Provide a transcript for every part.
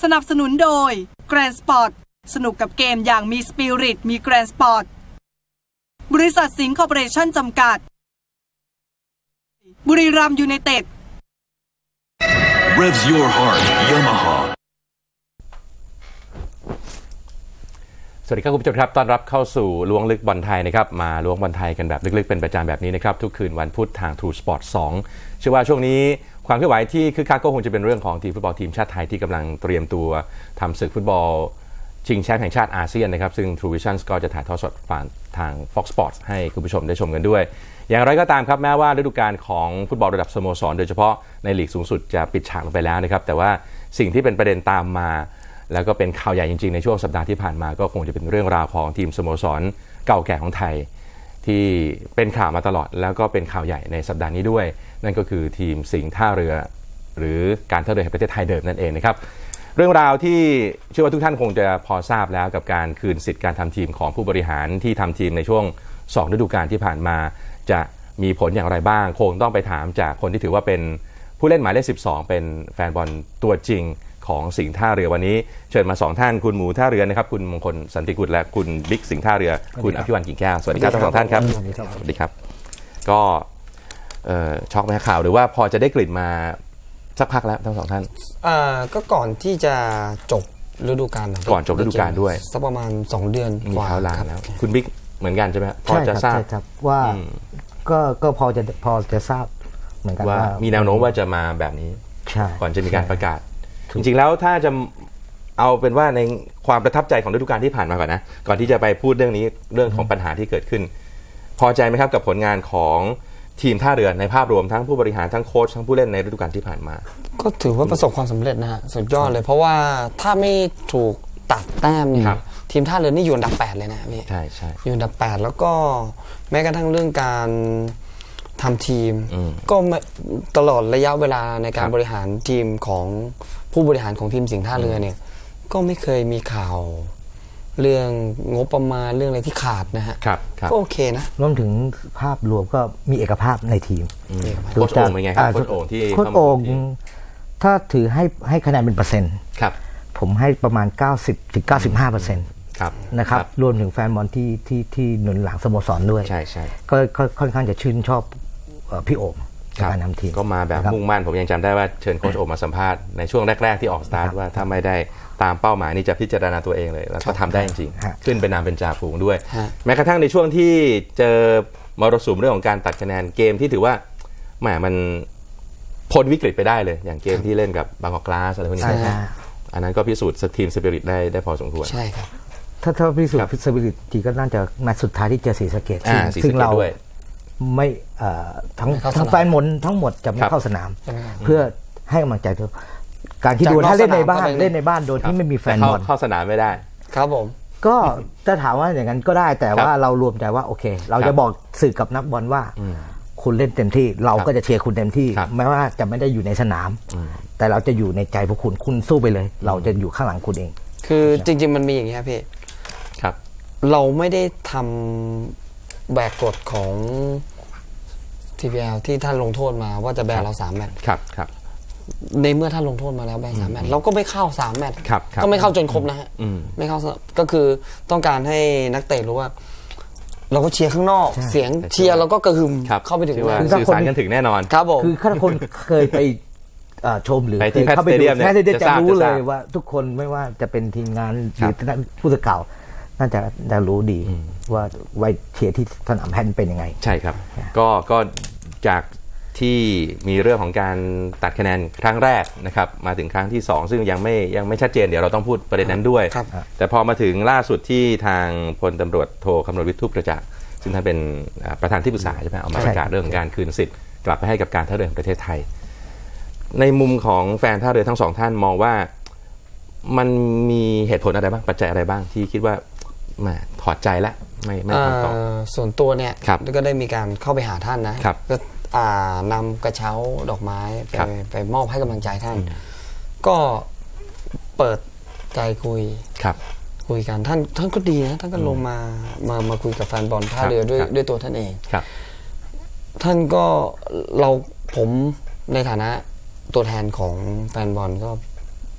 นับสนุนโดย Grand Sport สนุกกับเกมอย่างมีสปิริตมี Grand Sport บริษัทสิงห์คอร์ปอเรชั่นจำกัดบุรีรัมย์ยูไนเต็ด Revs your heart Yamaha สวัสดีครับคุณผู้ชมครับต้อนรับเข้าสู่ล้วงลึกบอลไทยนะครับมาล้วงบอลไทยกันแบบลึกๆเป็นประจำแบบนี้นะครับทุกคืนวันพุธทาง True Sport 2 เชื่อว่าช่วงนี้ความเคลื่อนไหวที่คึกคักก็คงจะเป็นเรื่องของทีมฟุตบอลทีมชาติไทยที่กำลังเตรียมตัวทำศึกฟุตบอลชิงแชมป์แห่งชาติอาเซียนนะครับซึ่ง True Vision ก็จะถ่ายทอดสดผ่านทาง Fox Sports ให้คุณผู้ชมได้ชมกันด้วยอย่างไรก็ตามครับแม้ว่าฤดูกาลของฟุตบอลระดับสโมสรโดยเฉพาะในลีกสูงสุดจะปิดฉากลงไปแล้วนะครับแต่ว่าสิ่งที่เป็นประเด็นตามมาแล้วก็เป็นข่าวใหญ่จริงๆในช่วงสัปดาห์ที่ผ่านมาก็คงจะเป็นเรื่องราวของทีมสโมสรเก่าแก่ของไทยที่เป็นข่าวมาตลอดแล้วก็เป็นข่าวใหญ่ในสัปดาห์นี้ด้วยนั่นก็คือทีมสิงห์ท่าเรือหรือการท่าเรือแห่งประเทศไทยเดิมนั่นเองนะครับเรื่องราวที่เชื่อว่าทุกท่านคงจะพอทราบแล้วกับการคืนสิทธิ์การทำทีมของผู้บริหารที่ทำทีมในช่วง2ฤดูกาลที่ผ่านมาจะมีผลอย่างไรบ้างคงต้องไปถามจากคนที่ถือว่าเป็นผู้เล่นหมายเลข12เป็นแฟนบอลตัวจริงของสิงห์ท่าเรือวันนี้เชิญมา2ท่านคุณหมูท่าเรือนะครับคุณมงคลสันติกุลและคุณบิ๊กสิงห์ท่าเรือคุณอภิวันกิ่งแก้วสวัสดีครับทั้งสองท่านครับสวัสดีครับก็ช็อกไหมข่าวหรือว่าพอจะได้กลิ่นมาสักพักแล้วทั้งสองท่านก็ก่อนที่จะจบฤดูกาลก่อนจบฤดูกาลด้วยสักประมาณ2เดือนมีข่าวลางแล้วคุณบิ๊กเหมือนกันใช่ไหมพอจะทราบว่าก็พอจะทราบเหมือนกันว่ามีแนวโน้มว่าจะมาแบบนี้ก่อนจะมีการประกาศจริงๆแล้วถ้าจะเอาเป็นว่าในความประทับใจของฤดูกาลที่ผ่านมาก่อนนะก่อนที่จะไปพูดเรื่องนี้เรื่องของปัญหาที่เกิดขึ้นพอใจไหมครับกับผลงานของทีมท่าเรือในภาพรวมทั้งผู้บริหารทั้งโค้ชทั้งผู้เล่นในฤดูกาลที่ผ่านมาก็ถือว่าประสบความสำเร็จนะฮะสุดยอดเลยเพราะว่าถ้าไม่ถูกตัดแต้มเนี่ยทีมท่าเรือนี่อยู่อันดับ8เลยนะพี่ใช่ใช่อยู่อันดับ8แล้วก็แม้กระทั่งเรื่องการทำทีมก็ตลอดระยะเวลาในการบริหารทีมของผู้บริหารของทีมสิงห์ท่าเรือเนี่ยก็ไม่เคยมีข่าวเรื่องงบประมาณเรื่องอะไรที่ขาดนะฮะก็โอเคนะรวมถึงภาพรวมก็มีเอกภาพในทีมโค้ชโอ่งเป็นไงครับโค้ชโอ่งที่โค้ชโอ่งถ้าถือให้คะแนนเป็นเปอร์เซ็นต์ผมให้ประมาณ 90-95% นะครับรวมถึงแฟนบอลที่หนุนหลังสโมสรด้วยใช่ก็ค่อนข้างจะชื่นชอบพี่โอ่งการนำทีมก็มาแบบมุ่งมั่นผมยังจำได้ว่าเชิญโค้ชโอ่งมาสัมภาษณ์ในช่วงแรกๆที่ออกสตาร์ทว่าถ้าไม่ได้ตามเป้าหมายนี่จะพิจารณาตัวเองเลยแล้วก็ทำได้จริงๆขึ้นเป็นนามเป็นจ่าฝูงด้วยแม้กระทั่งในช่วงที่เจอมรสุมเรื่องของการตัดคะแนนเกมที่ถือว่าแหมมันพ้นวิกฤตไปได้เลยอย่างเกมที่เล่นกับบางกอกกลาสอะไรพวกนี้อันนั้นก็พิสูจน์ทีมสปิริตได้พอสมควรใช่ครับถ้าพิสูจน์สปิริตจริงก็น่าจะนัดสุดท้ายที่เจอศรีสะเกษซึ่งเราไม่ทั้งแฟนมนทั้งหมดจะไม่เข้าสนามเพื่อให้กำลังใจตัวการที่ดูถ้าเล่นในบ้านโดยที่ไม่มีแฟนบอลเข้าสนามไม่ได้ครับผมก็จะถามว่าอย่างนั้นก็ได้แต่ว่าเรารวมใจว่าโอเคเราจะบอกสื่อกับนักบอลว่าคุณเล่นเต็มที่เราก็จะเชียร์คุณเต็มที่แม้ว่าจะไม่ได้อยู่ในสนามแต่เราจะอยู่ในใจพวกคุณสู้ไปเลยเราจะอยู่ข้างหลังคุณเองคือจริงๆมันมีอย่างนี้ครับพี่ครับเราไม่ได้ทำแบกกฎของ TPL ที่ท่านลงโทษมาว่าจะแบนเรา3 แมตช์ครับในเมื่อท่านลงโทษมาแล้วแบน3 แมตช์เราก็ไม่เข้า3 แมตช์ก็ไม่เข้าจนครบนะฮะไม่เข้าก็คือต้องการให้นักเตะรู้ว่าเราก็เชียร์ข้างนอกเสียงเชียร์เราก็กระหึ่มเข้าไปถึงว่าสื่อสารกันถึงแน่นอนครับผมคือถ้าคนเคยไปชมหรือเคยเข้าไปดูแค่จะรู้เลยว่าทุกคนไม่ว่าจะเป็นทีมงานหรือผู้สื่อข่าวน่าจะรู้ดีว่าไว้เชียร์ที่สนามแพนเป็นยังไงใช่ครับก็จากที่มีเรื่องของการตัดคะแนนครั้งแรกนะครับมาถึงครั้งที่2ซึ่งยังไม่ชัดเจนเดี๋ยวเราต้องพูดประเด็นนั้นด้วยแต่พอมาถึงล่าสุดที่ทางพลตำรวจโทคำนวณวิทูปประจักษ์ซึ่งท่านเป็นประธานที่ปรึกษาใช่ไหมเอามาประกาศเรื่องของการคืนสิทธิ์กลับไปให้กับการท่าเรือแห่งประเทศไทยในมุมของแฟนท่าเรือทั้ง2ท่านมองว่ามันมีเหตุผลอะไรบ้างปัจจัยอะไรบ้างที่คิดว่าถอดใจแล้วไม่ทำต่อส่วนตัวเนี่ยก็ได้มีการเข้าไปหาท่านนะก็นำกระเช้าดอกไม้ไปมอบให้กำลังใจท่านก็เปิดใจคุยกันท่านก็ดีนะท่านก็ลงมาคุยกับแฟนบอลท่าเรือด้วยตัวท่านเองท่านก็ผมในฐานะตัวแทนของแฟนบอลก็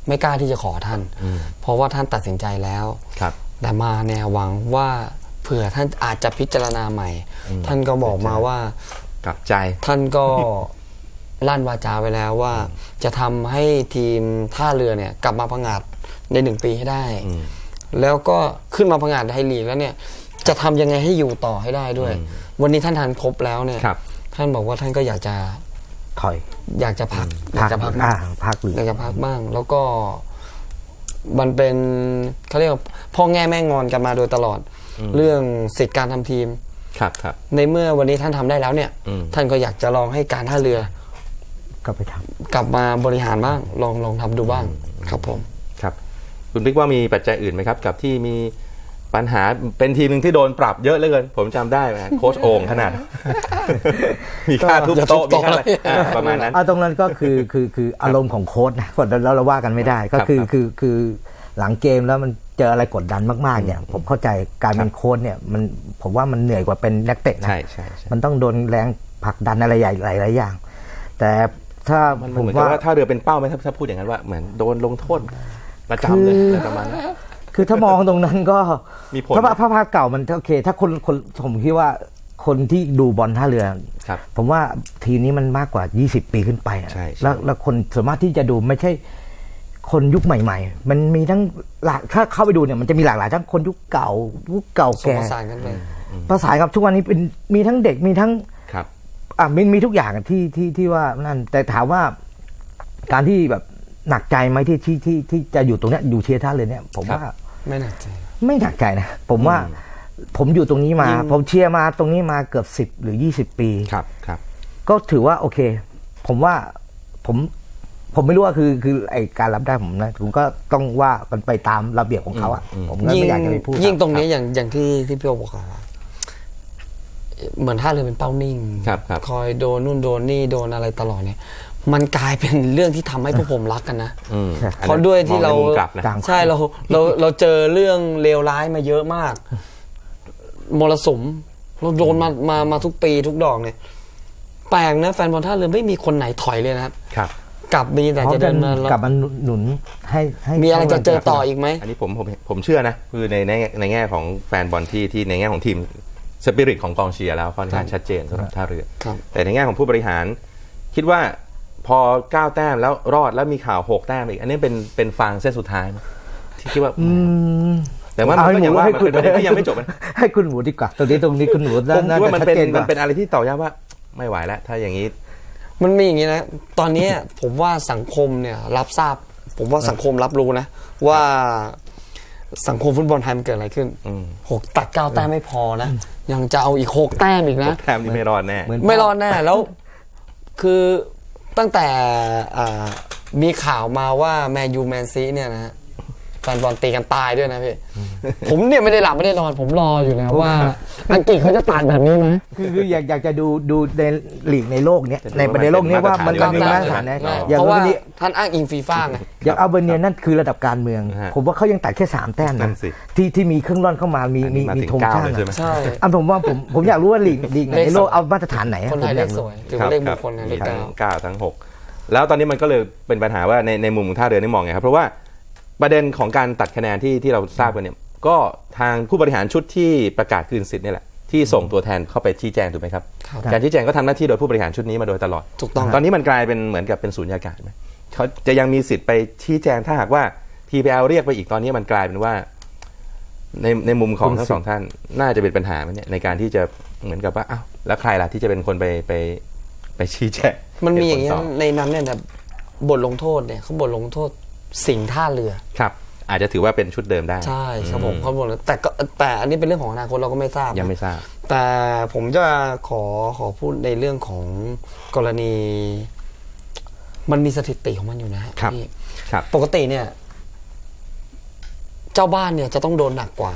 ไม่กล้าที่จะขอท่านเพราะว่าท่านตัดสินใจแล้วแต่มาเนี่ยหวังว่าเผื่อท่านอาจจะพิจารณาใหม่ท่านก็บอกมาว่ากลับใจท่านก็ลั่นวาจาไว้แล้วว่าจะทำให้ทีมท่าเรือเนี่ยกลับมาผงาดใน1 ปีให้ได้แล้วก็ขึ้นมาผงาดไทยลีกแล้วเนี่ยจะทำยังไงให้อยู่ต่อให้ได้ด้วยวันนี้ท่านทานครบแล้วเนี่ยท่านบอกว่าท่านก็อยากจะถอยอยากจะพักบ้างอยากจะพักบ้างแล้วก็มันเป็นเขาเรียกว่าพ่อแง่แม่งอนกันมาโดยตลอดเรื่องสิทธิการทำทีมครับในเมื่อวันนี้ท่านทำได้แล้วเนี่ยท่านก็อยากจะลองให้การท่าเรือกลับมาบริหารบ้างลองทำดูบ้างครับผมครับคุณบิ๊กว่ามีปัจจัยอื่นไหมครับกับที่มีปัญหาเป็นทีมหนึ่งที่โดนปรับเยอะเหลือเกินผมจำได้ไหมโค้ชโอ่งขนาดมีค่าทุบโต๊ะมีค่าอะไรประมาณนั้นตรงนั้นก็คืออารมณ์ของโค้ชนะกดดันเราว่ากันไม่ได้ก็คือหลังเกมแล้วมันเจออะไรกดดันมากๆเนี่ยผมเข้าใจการเป็นโค้ชเนี่ยมันผมว่ามันเหนื่อยกว่าเป็นนักเตะนะมันต้องโดนแรงผลักดันอะไรใหญ่หลายอย่างแต่ถ้าผมว่าถ้าเรือเป็นเป้าไหมถ้าพูดอย่างนั้นว่าเหมือนโดนลงโทษประจำเลยประมาณนั้นคือถ้ามองตรงนั้นก็ถ้าภาพเก่ามันโอเคถ้าคนผมคิดว่าคนที่ดูบอลท่าเรือผมว่าทีนี้มันมากกว่า20 ปีขึ้นไปแล้วคนส่วนมากที่จะดูไม่ใช่คนยุคใหม่ๆมันมีทั้งหลากถ้าเข้าไปดูเนี่ยมันจะมีหลากหลายทั้งคนยุคเก่าแก่ประสานกันเลยประสานครับทุกวันนี้เป็นมีทั้งเด็กมีทั้งมีทุกอย่างที่ว่านั่นแต่ถามว่าการที่แบบหนักใจไหมที่จะอยู่ตรงนี้อยู่เชียร์ท่าเรือเนี่ยผมว่าไม่หนักใจนะผมว่าผมอยู่ตรงนี้มาผมเชียร์มาตรงนี้มาเกือบ10 หรือ 20 ปีครับก็ถือว่าโอเคผมว่าผมไม่รู้ว่าคือไอการรับได้ผมนะผมก็ต้องว่ากันไปตามระเบียบของเขาอ่ะผมก็ไม่อยากจะไปพูดยิ่งตรงนี้อย่างที่พี่โอบอกเหมือนท่าเรือเป็นเป้านิ่งคอยโดนนู่นโดนนี่โดนอะไรตลอดเนี่ยมันกลายเป็นเรื่องที่ทำให้พวกผมรักกันนะเพราะด้วยที่เราใช่เราเจอเรื่องเลวร้ายมาเยอะมากมรสุมเราโดนมาทุกปีทุกดอกเนี่ยแปลกนะแฟนบอลท่าเรือไม่มีคนไหนถอยเลยนะครับกลับมีแต่จะเดินมากลับมาหนุนให้มีอะไรจะเจอต่ออีกไหมอันนี้ผมเชื่อนะคือในแง่ของแฟนบอลที่ในแง่ของทีมสปิริตของกองเชียร์แล้วค่อนข้างชัดเจนสำหรับท่าเรือแต่ในแง่ของผู้บริหารคิดว่าพอ9 แต้มแล้วรอดแล้วมีข่าว6 แต้มอีกอันนี้เป็นฟางเส้นสุดท้ายที่คิดว่าแต่ว่ามันก็ยังว่ามันเป็นประเด็นที่ยังไม่จบให้คุณหมูดีกว่าตรงนี้คุณหมูน่าจะชัดเจนมันเป็นอะไรที่ต่อยากว่าไม่ไหวแล้วถ้าอย่างนี้มันมีอย่างนี้นะตอนนี้ผมว่าสังคมเนี่ยรับทราบผมว่าสังคมรับรู้นะว่าสังคมฟุตบอลไทยมันเกิดอะไรขึ้น6 ตัด 9 แต้มไม่พอนะยังจะเอาอีก6 แต้มอีกนะ 6 แต้มนี่ไม่รอดแน่แล้วคือตั้งแต่มีข่าวมาว่าแมนยูแมนซีเนี่ยนะแฟนบอลตีกันตายด้วยนะพี่ผมเนี่ยไม่ได้หลับไม่ได้นอนผมรออยู่แล้วว่าอังกฤษเขาจะตัดแบบนี้ไหมคืออยากจะดูในลีกในโลกเนี้ยในประเทศโลกนี้ว่ามันมีมาตรฐานนะเพราะว่าท่านอ้างอิงฟีฟ่าไงอย่างอัลเบเนียนั่นคือระดับการเมืองผมว่าเขายังตัดแค่3 แต้มนะที่มีเครื่องร่อนเข้ามามีธงชาติใช่ผมว่าผมอยากรู้ว่าลีกในโลกเอามาตรฐานไหนคนไทยเลขสวยถือว่าเลขมงคลเลข 9ทั้ง6แล้วตอนนี้มันก็เลยเป็นปัญหาว่าในมุมของท่าเรือนี่มองไงครับเพราะว่าประเด็นของการตัดคะแนนที่เราทราบกันเนี่ยก็ทางผู้บริหารชุดที่ประกาศคืนสิทธิ์นี่แหละที่ส่งตัวแทนเข้าไปชี้แจงถูกไหมครับการชี้แจงก็ทำหน้าที่โดยผู้บริหารชุดนี้มาโดยตลอดถูกต้องตอนนี้มันกลายเป็นเหมือนกับเป็นสูญญากาศไหมเขาจะยังมีสิทธิ์ไปชี้แจงถ้าหากว่า TPL เรียกไปอีกตอนนี้มันกลายเป็นว่าในมุมของทั้ง2 ท่านน่าจะเป็นปัญหาไหมเนี่ยในการที่จะเหมือนกับว่าอ้าวแล้วใครล่ะที่จะเป็นคนไปชี้แจงมันมีอย่างนี้ในนั้นเนี่ยแบบบทลงโทษเนี่ยเขาบทลงโทษสิงห์ท่าเรือครับอาจจะถือว่าเป็นชุดเดิมได้ใช่ครับผมเขาบอกแต่อันนี้เป็นเรื่องของอนาคตเราก็ไม่ทราบยังไม่ทราบแต่ผมจะขอพูดในเรื่องของกรณีมันมีสถิติของมันอยู่นะครับปกติเนี่ยเจ้าบ้านเนี่ยจะต้องโดนหนักกว่า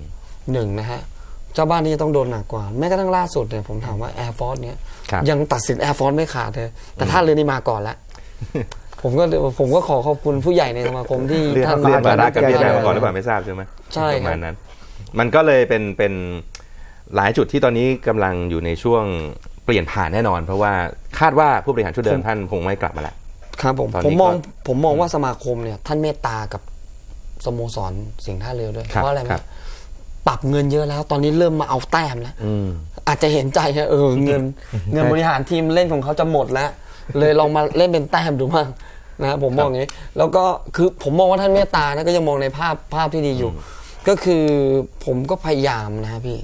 1นะฮะเจ้าบ้านนี่จะต้องโดนหนักกว่าแม้กระทั่งล่าสุดเนี่ยผมถามว่า Air Force เนี่ยยังตัดสิน Air Force ไม่ขาดเลยแต่ท่าเรือนี่มาก่อนแล้วผมก็ขอขอบคุณผู้ใหญ่ในสมาคมที่ท่านเรียนบารักกับพี่แดงมาก่อนหรือเปล่าไม่ทราบใช่ไหมใช่ประมาณนั้นมันก็เลยเป็นหลายจุดที่ตอนนี้กำลังอยู่ในช่วงเปลี่ยนผ่านแน่นอนเพราะว่าคาดว่าผู้บริหารชุดเดิมท่านคงไม่กลับมาแล้วครับผมมองว่าสมาคมเนี่ยท่านเมตตากับสโมสรสิงห์ท่าเรือด้วยเพราะอะไรไหมปรับเงินเยอะแล้วตอนนี้เริ่มมาเอาแต้มแล้วอาจจะเห็นใจนะเงินบริหารทีมเล่นของเขาจะหมดแล้วเลยลองมาเล่นเป็นแต้มดูบ้างนะผมมองอย่างนี้แล้วก็คือผมมองว่าท่านเมตตานะก็ยังมองในภาพที่ดีอยู่ก็คือผมก็พยายามนะพี่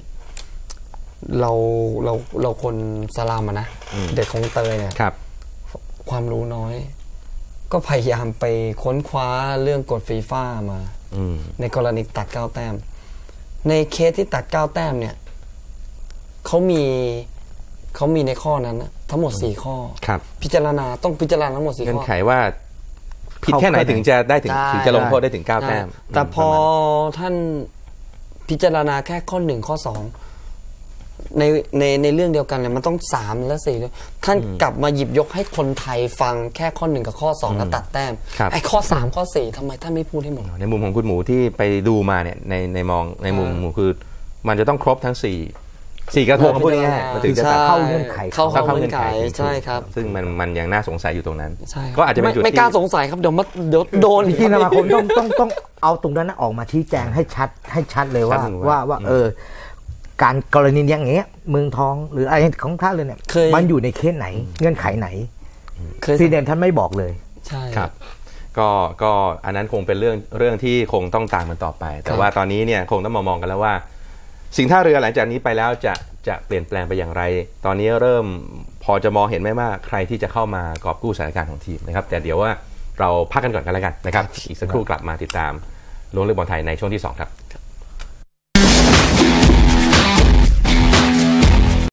เราคนสลามนะเด็กของเตยเนี่ยความรู้น้อยก็พยายามไปค้นคว้าเรื่องกฎฟีฟ่ามาในกรณีตัด9 แต้มในเคสที่ตัด9 แต้มเนี่ยเขามีในข้อนั้นนะทั้งหมด4 ข้อพิจารณาต้องพิจารณาทั้งหมด4 ข้อเงื่อนไขว่าผิดแค่ไหนถึงจะได้ถึงจะลงโทษได้ถึง9 แต้มแต่พอท่านพิจารณาแค่ข้อ1ข้อ2ในเรื่องเดียวกันเนี่ยมันต้อง3และ4ด้วยท่านกลับมาหยิบยกให้คนไทยฟังแค่ข้อ1กับข้อ2แล้วตัดแต้มไอ้ข้อ3ข้อ4ทำไมท่านไม่พูดให้หมดในมุมของคุณหมูที่ไปดูมาเนี่ยในมองในมุมหมูคือมันจะต้องครบทั้ง4กระทงพูดง่ายๆมันถึงจะเข้าเงื่อนไขใช่ครับซึ่งมันยังน่าสงสัยอยู่ตรงนั้นก็อาจจะเป็นจุดไม่กล้าสงสัยครับเดี๋ยวโดนที่สมาคมต้องเอาตรงนั้นออกมาชี้แจงให้ชัดเลยว่าการกรณีอย่างเงี้ยเมืองทองหรืออะไรของท่านเลยเนี่ยมันอยู่ในเคสไหนเงื่อนไขไหนซีเดนท่านไม่บอกเลยใช่ครับก็อันนั้นคงเป็นเรื่องที่คงต้องตามมันต่อไปแต่ว่าตอนนี้เนี่ยคงต้องมองกันแล้วว่าสิงห์ท่าเรือหลังจากนี้ไปแล้วจะเปลี่ยนแปลงไปอย่างไรตอนนี้เริ่มพอจะมองเห็นไหมว่าใครที่จะเข้ามากอบกู้สถานการณ์ของทีมนะครับแต่เดี๋ยวว่าเราพักกันก่อนกันแล้วกันนะครับอีกสักครู่กลับมาติดตามล้วงลึกบอลไทยในช่วงที่2ครับ